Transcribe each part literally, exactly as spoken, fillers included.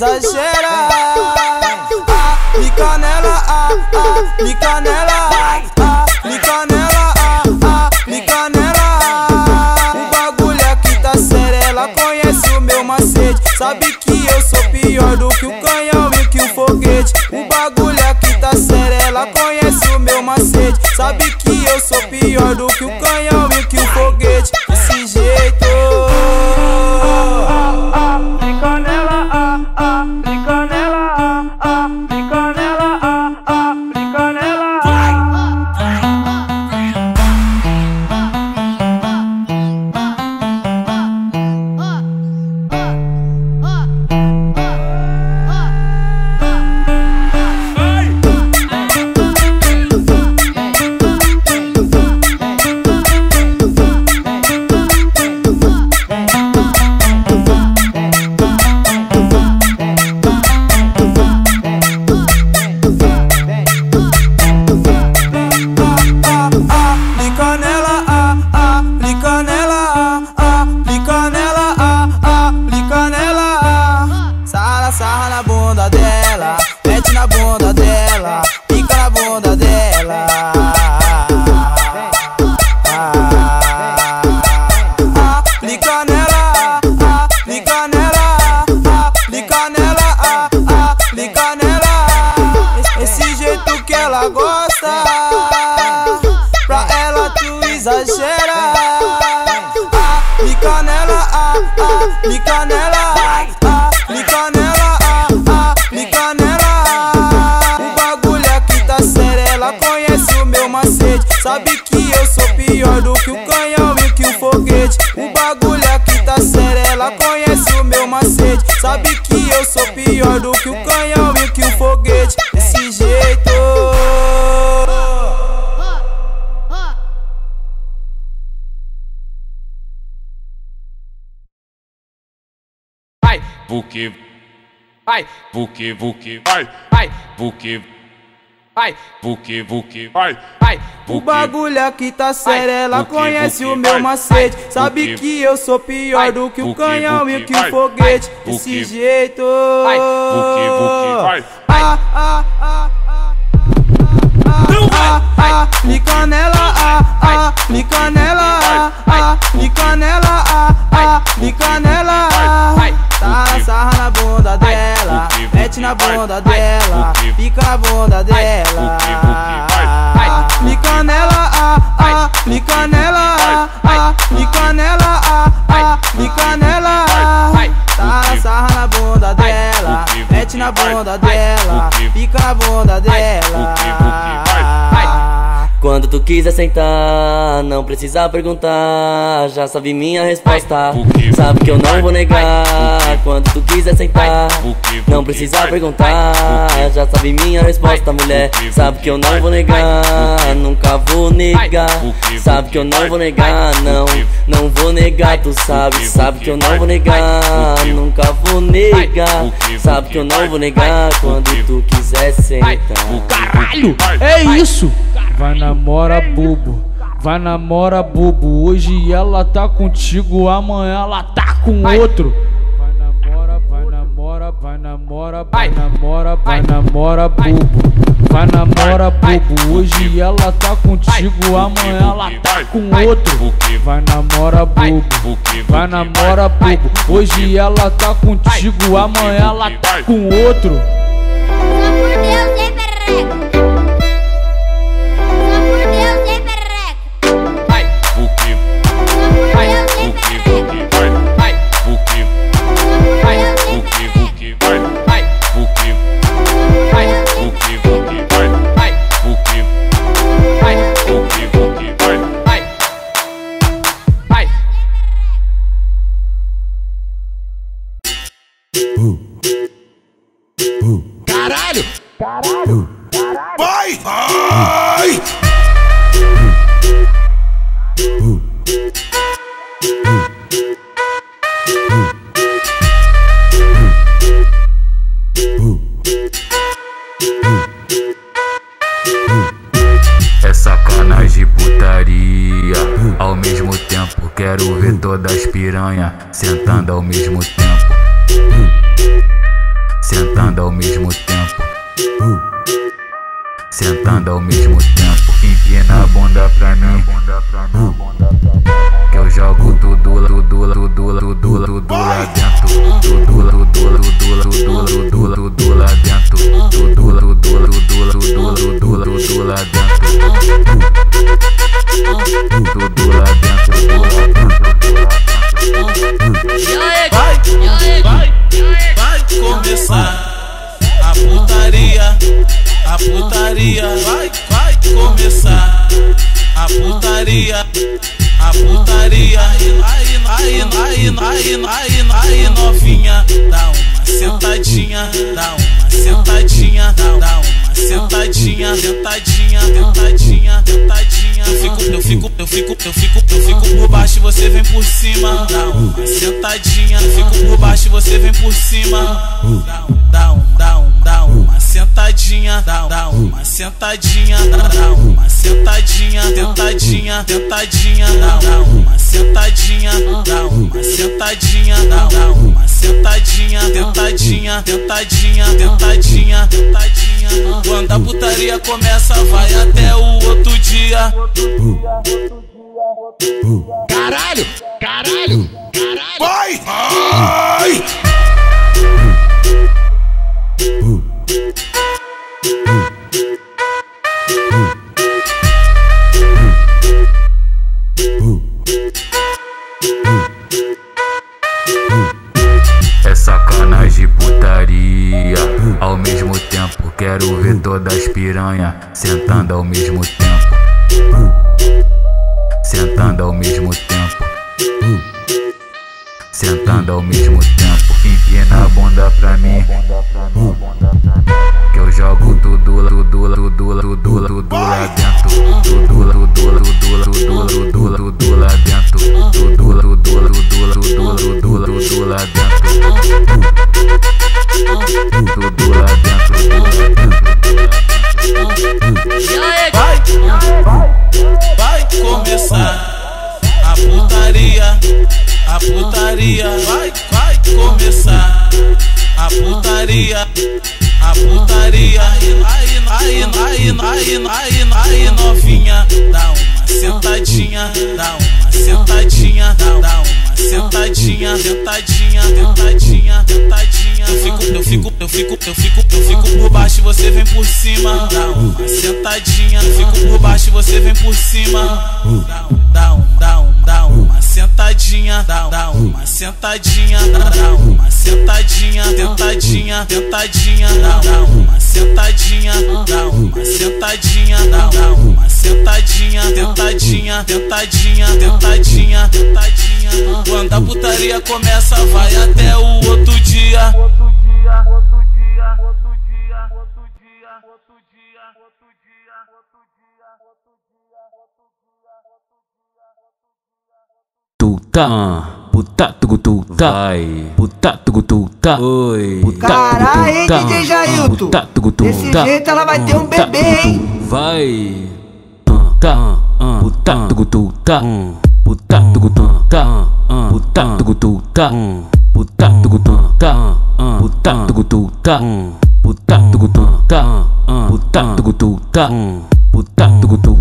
exagera. Clica nela, ah, ah, clica nela, ah, clica nela, ah, ah, clica nela. O bagulho aqui tá sério, ela conhece o meu macete. Sabe que eu sou pior do que o canhão e que o foguete. O bagulho aqui tá sério, ela conhece o meu macete. Sabe que eu sou pior do que o canhão e que o foguete. Desse jeito. Clica nela, ah, ah, clica nela, ah, ah, clica nela, ah, ah, clica nela. Sarra na bunda dela, mete na bunda dela, pica na bunda dela. Aplica nela, aplica nela, aplica nela, aplica nela. Esse jeito que ela gosta, pra ela tu exagera. Aplica nela, aplica nela, aplica nela. Sabe que eu sou pior do que o canhão e que o foguete. O bagulho aqui tá sério, ela conhece o meu macete. Sabe que eu sou pior do que o canhão e que o foguete. Desse jeito. Vai, buque, vai, buque, buque, vai, vai, buque. Vai, buque, buque, vai, vai, o bagulho aqui tá sério, ela conhece o meu macete. Sabe que eu sou pior do que o canhão e que o foguete. Desse jeito. Vai, buque, buque, vai, ah, ah, ah, ah, ah, ah, clica nela, ah, ah, clica nela, ah, clica nela, ah, ah, clica nela. Tá sarra na bunda dela, mete na bunda dela, pica na bunda dela. Clica nela, ah, ah, clica nela, ah, clica nela, ah, ah, clica nela. Tá sarra na bunda dela, mete na bunda dela, pica na bunda dela. Quando tu quiser sentar, não precisa perguntar, já sabe minha resposta. Sabe que eu não vou negar. Quando tu quiser sentar, não precisa perguntar, já sabe minha resposta, mulher. Sabe que eu não vou negar, nunca vou negar. Sabe que eu não vou negar, não, não vou negar. Tu sabe, sabe que eu não vou negar, nunca vou negar. Sabe que eu não vou negar. Quando tu quiser sentar. Caralho, é isso. Vai namora bubo, vai namora bubo. Hoje ela tá contigo, amanhã ela tá com outro. Vai namora, vai namora, vai namora, vai namora, vai namora bubo. Vai namora bubo, hoje ela tá contigo, amanhã ela tá com outro. Vai namora bubo, vai namora bubo. Hoje ela tá contigo, amanhã ela tá com outro. Só por Deus, hein, perreco? Caralho! Caralho! Vai! Vai! É sacanagem, putaria. Ao mesmo tempo quero ver todas as piranha sentando ao mesmo tempo. sentando ao mesmo tempo, sentando ao mesmo tempo. Empina a bunda pra mim, que eu jogo tudo, tudo, tudo, tudo, tudo lá dentro. Tudo, tudo, tudo, tudo, tudo, tudo lá dentro. Tudo, tudo, tudo, tudo, tudo, tudo lá dentro. Tudo lá dentro. Vai, vai, vai começar a putaria, a putaria, vai, vai começar a putaria, a putaria. Aí, aí, aí, aí, aí, aí, aí, novinha, dá uma sentadinha, dá uma sentadinha, dá, dá uma sentadinha, sentadinha, sentadinha, sentadinha. Eu fico, eu fico, eu fico, eu fico, eu fico por baixo e você vem por cima. Dá uma sentadinha, eu fico por baixo e você vem por cima. Dá um, dá um, dá um, dá uma sentadinha, dá, dá uma sentadinha, dá, dá uma sentadinha, sentadinha, sentadinha, dá, dá uma sentadinha, dá uma sentadinha, dá, dá uma sentadinha, sentadinha, sentadinha, sentadinha, sentadinha. Quando a putaria começa, vai até o outro dia. Caralho, caralho, caralho. Vai, vai. É sacanagem, putaria. Ao mesmo tempo, quero ver todas as piranha sentando ao mesmo tempo, sentando ao mesmo tempo, sentando ao mesmo tempo. Empina a bunda pra mim, que eu jogo tudo, tudo, tudo, tudo, tudo lá dentro. Tudo, tudo, tudo, tudo, tudo, tudo lá dentro. Tudo, tudo, tudo, tudo, tudo, tudo lá dentro. Tudo lá dentro. Vai, vai começar a putaria, a putaria, vai, vai começar a putaria, a putaria. Aí, aí, aí, aí, aí, aí, novinha, dá uma sentadinha, dá uma sentadinha, dá, dá uma sentadinha, sentadinha, sentadinha, sentadinha. Eu fico, eu fico, eu fico, eu fico, eu fico por baixo e você vem por cima. Dá uma sentadinha, eu fico por baixo e você vem por cima. Dá um, dá um, dá um, dá uma sentadinha, dá, dá uma sentadinha, dá, dá uma sentadinha, sentadinha, sentadinha, dá, dá uma sentadinha, dá uma sentadinha, dá, dá uma sentadinha, sentadinha, sentadinha, sentadinha, sentadinha. Quando a putaria começa, vai até o outro dia. Outro dia, outro dia, outro dia, outro dia, outro dia, outro dia, outro dia, outro dia, outro dia, outro dia. Tu tá, puta tu tu tá, puta tu tu tá, oi, puta Caralho, D J Jailton, desse jeito ela vai ter um bebê, hein? Vai, tá, puta tu tu tá, puta tu tu tá, puta tu tu tá, puta tu tu tá, puta tu tu tá, puta tu tu tá, puta tu tu tá, puta tu tu.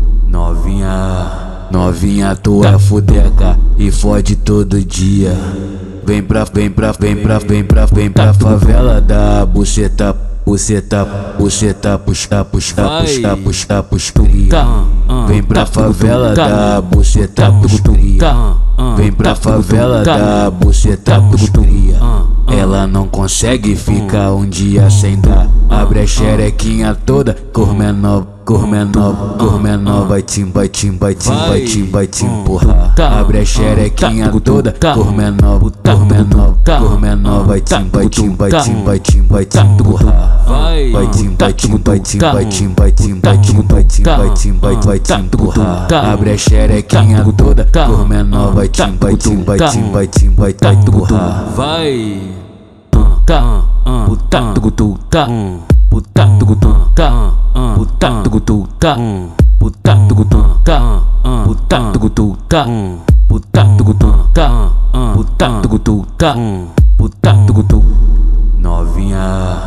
Novinha, novinha, tu é fudeca e fode todo dia. Vem pra, vem pra, vem pra, vem pra, vem pra favela da buceta, buceta, buceta, puxa, puxa, puxa, puxa, puxaria. Vem pra favela da buceta, puxaria. Vem pra favela da buceta, puxaria. Ela não consegue ficar um dia sem dar. Abre a xerequinha toda, cor menor, cor menor, cor menor. Vai tim, vai tim, vai tim, vai tim, vai tim, empurrar. Abre a xerequinha toda, cor menor, cor menor, cor menor. Vai tim, vai tim, vai tim, vai tim, vai tim, empurrar. Vai tim, vai tim, vai tim, vai tim, vai tim, vai tim, vai tim, vai tim, vai vai tim, empurrar. Abre a xerequinha toda, cor menor. Vai tim, vai tim, vai tim, vai tim, vai tim, empurrar. Vai, tá, puta tu tu tá, puta tu tu tá, puta tu tu tá, puta tu tu tá, puta tu tu tá, puta tu tu tá, puta tu tu tá, puta tu tu. Novinha,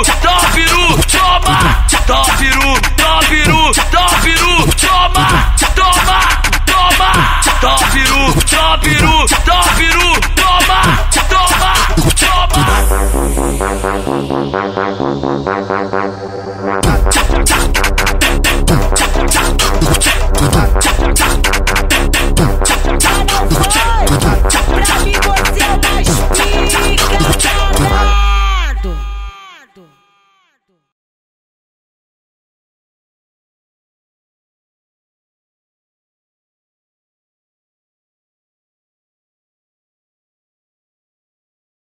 dá peru, toma, dá peru, dá peru, dá peru, toma, toma, toma, dá peru, dá peru, dá peru, toma, toma, toma.